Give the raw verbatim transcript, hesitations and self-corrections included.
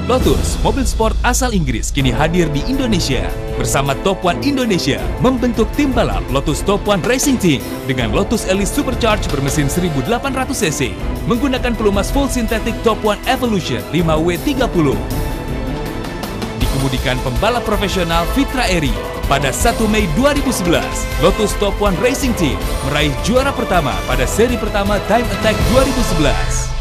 Lotus, mobil sport asal Inggris kini hadir di Indonesia. Bersama Top One Indonesia, membentuk tim balap Lotus Top One Racing Team dengan Lotus Elise Supercharge bermesin seribu delapan ratus cc, menggunakan pelumas full sintetik Top One Evolution lima W tiga puluh. Dikemudikan pembalap profesional Fitra Eri. Pada satu Mei dua ribu sebelas, Lotus Top One Racing Team meraih juara pertama pada seri pertama Time Attack dua ribu sebelas.